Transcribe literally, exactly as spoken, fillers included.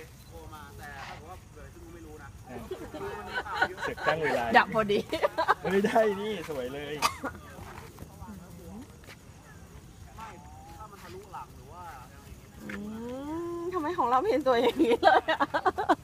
โทรมาแต่ถ้าผมว่าเลยซึ่งไม่รู้นะเสร็จตั้งเวลาดับพอดีไม่ได้นี่สวยเลยไม่ถ้ามันทะลุหลังหรือว่าอืมทำไมของเราไม่เห็นสวยอย่างนี้เลยอะ